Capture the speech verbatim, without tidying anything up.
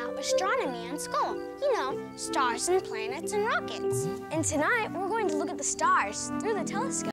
about astronomy in school. You know, stars and planets and rockets. And tonight, we're going to look at the stars through the telescope.